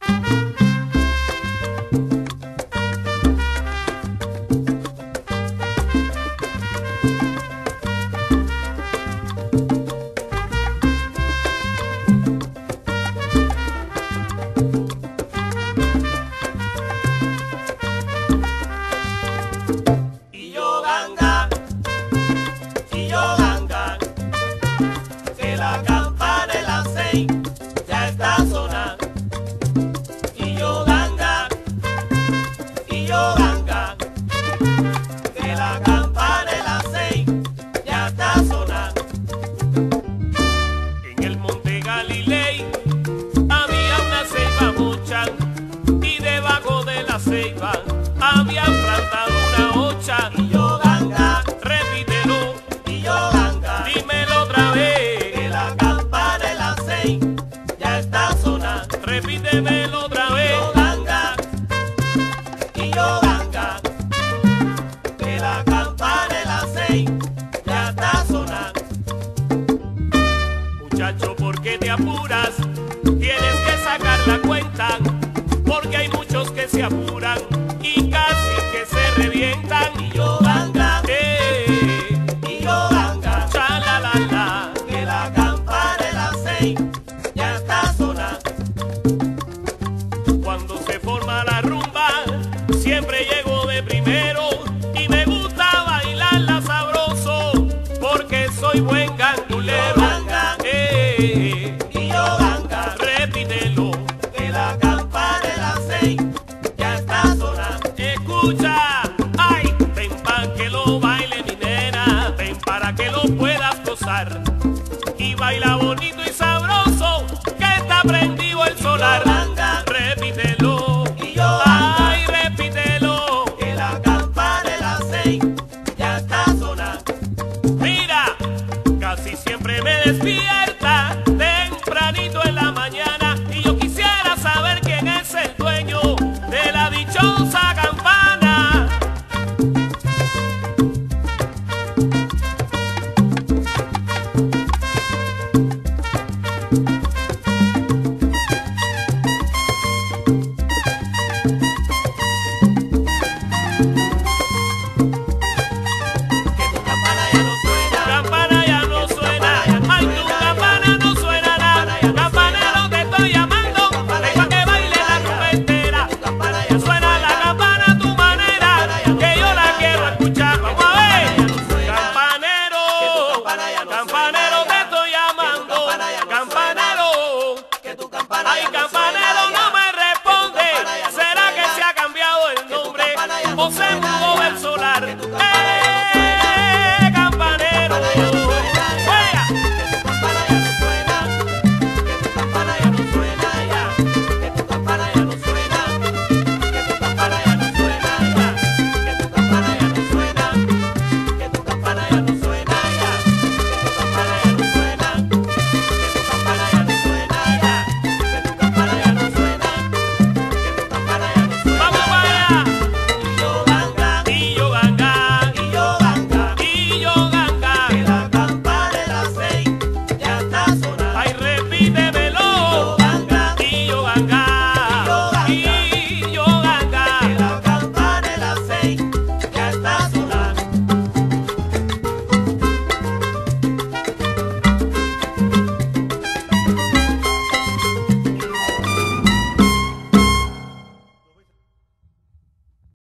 Había plantado una hocha y yo ganga, repítelo, y yo ganga, dímelo otra vez, que la campana de las 6 ya está sonando. repítemelo otra vez, Yo ganga, y yo ganga, que la campana de las 6 ya está sonando. muchacho, ¿por qué te apuras? Tienes que sacar la cuenta, porque hay muchos que se apuran y casi que se revientan. Y yo ganga, y yo ganga, cha la la la, que la campana de las 6 ya está sonando. cuando se forma la rumba, siempre llego de primero y me gusta bailarla sabroso, porque soy buen gandulero. Ganga, y yo ganga, Repítelo, que la campana de las 6 ya está sonando. escucha, ay, ven pa' que lo baile mi nena, ven para que lo puedas gozar, y baila bonito y sabroso, que está prendido el solar. Ganga, Repítelo, y yo ganga, ay, repítelo, que la campana de las 6 ya está sonando. mira, casi siempre me despierta tempranito en la mañana, y yo quisiera saber quién es el dueño de la dichosa campana. Que tu campana ya no suena. Campana ya no suena, ay, tu campana no suena nada. Campanero, te estoy llamando, ven pa' que baile la rumba entera. Campana ya no Suena la campana a tu manera, que yo la quiero escuchar. Vamos a ver, campanero, campanero, te estoy llamando, campanero. que tu campana Ay, ya no campanero, suena no me responde. ¿Será que se ha cambiado el nombre? O se